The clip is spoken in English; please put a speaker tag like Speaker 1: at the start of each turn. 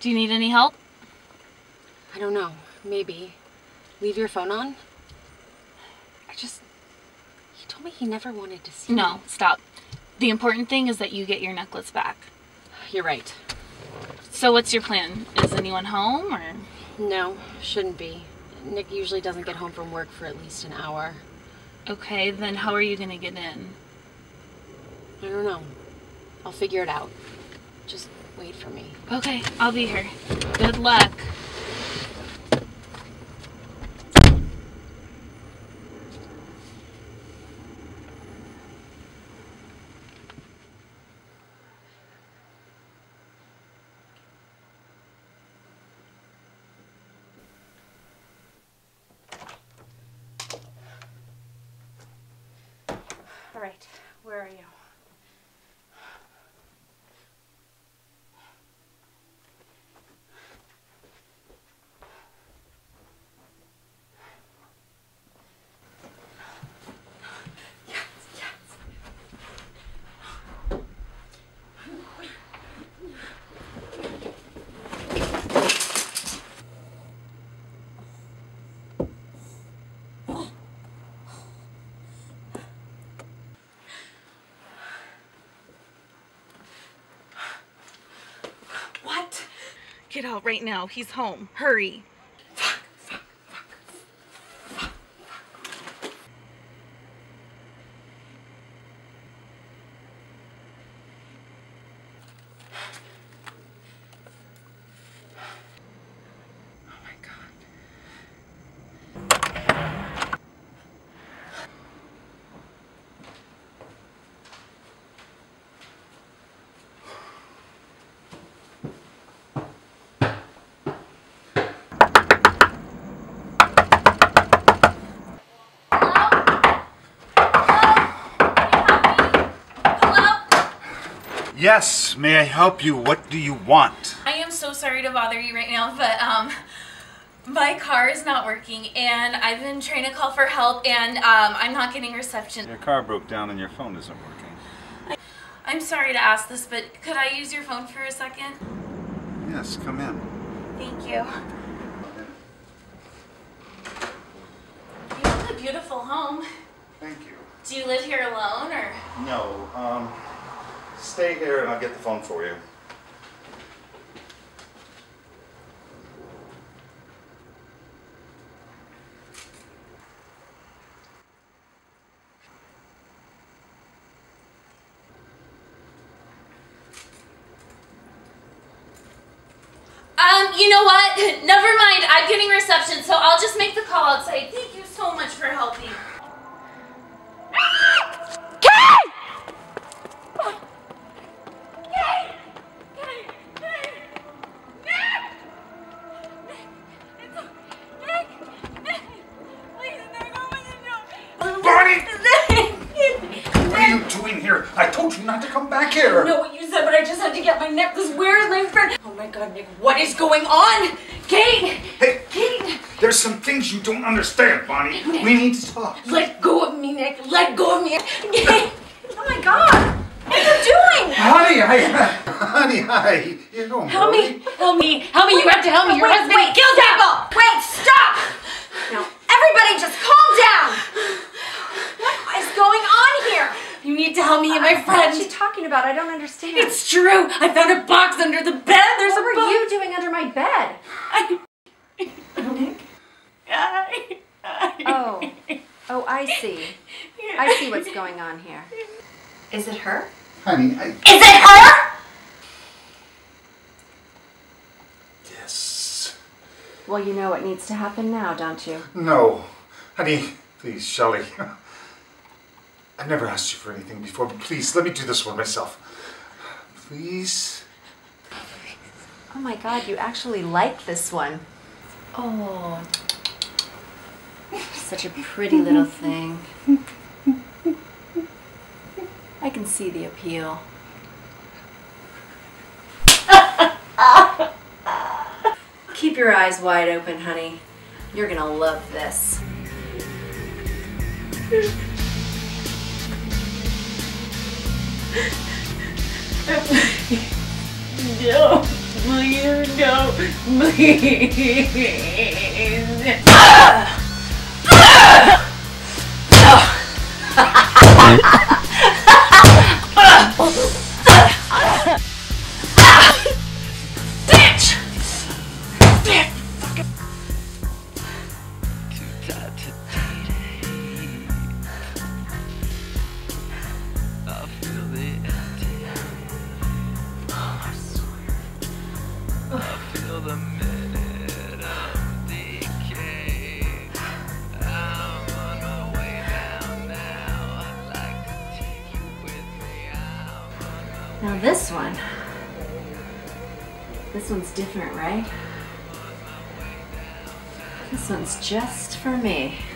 Speaker 1: Do you need any help?
Speaker 2: I don't know. Maybe. Leave your phone on? He told me he never wanted to see me.
Speaker 1: No, stop. The important thing is that you get your necklace back.
Speaker 2: You're right.
Speaker 1: So what's your plan? Is anyone home or?
Speaker 2: No, shouldn't be. Nick usually doesn't get home from work for at least an hour.
Speaker 1: Okay, then how are you gonna get in?
Speaker 2: I don't know. I'll figure it out. Just wait for me.
Speaker 1: Okay, I'll be here. Good luck.
Speaker 2: All right, where are you?
Speaker 1: Get out right now. He's home. Hurry.
Speaker 3: Yes, may I help you? What do you want?
Speaker 1: I am so sorry to bother you right now, but my car is not working and I've been trying to call for help and I'm not getting reception.
Speaker 3: Your car broke down and your phone isn't working.
Speaker 1: I'm sorry to ask this, but could I use your phone for a second?
Speaker 3: Yes, come in.
Speaker 1: Thank you. You have a beautiful home.
Speaker 3: Thank you.
Speaker 1: Do you live here alone or?
Speaker 3: No, stay here and I'll get the phone for you.
Speaker 1: You know what? Never mind. I'm getting reception, so I'll just make the call outside. Thank you so much for helping.
Speaker 3: Here. I told you not to come back here.
Speaker 2: I know what you said, but I just had to get my necklace. Where is my friend? Oh my God, Nick, what is going on? Kate!
Speaker 3: Hey,
Speaker 2: Kate!
Speaker 3: There's some things you don't understand, Bonnie.
Speaker 2: Nick.
Speaker 3: We need to talk.
Speaker 2: Let go of me, Nick. Let go of me. Kate! Oh my God! What are you doing?
Speaker 3: Honey, you don't
Speaker 2: Help
Speaker 3: worry.
Speaker 2: me! Help me! Help me! You have to help me! Your husband killed people!
Speaker 4: Wait, stop! Now, everybody just calm down! What is going on here?
Speaker 2: You need to help me and my friend.
Speaker 4: What's she talking about? I don't understand.
Speaker 2: It's true! I found a box under the bed! There's
Speaker 4: what
Speaker 2: a
Speaker 4: were
Speaker 2: box!
Speaker 4: you doing under my bed?
Speaker 2: Nick?
Speaker 4: Oh, I see. I see what's going on here. Is it her?
Speaker 3: Honey,
Speaker 2: Is it her?!
Speaker 3: Yes.
Speaker 4: Well, you know what needs to happen now, don't you?
Speaker 3: No. Honey, please, Shelley. I've never asked you for anything before, but please, let me do this one myself. Please?
Speaker 4: Oh my God, you actually like this one.
Speaker 1: Oh.
Speaker 4: Such a pretty little thing. I can see the appeal. Keep your eyes wide open, honey. You're gonna love this.
Speaker 1: No, please.
Speaker 2: you. No, please.
Speaker 5: Bitch!
Speaker 6: The minute of decay. I'm on my way down now. I'd like to take you with me.
Speaker 2: Now this one's different, right? This one's just for me.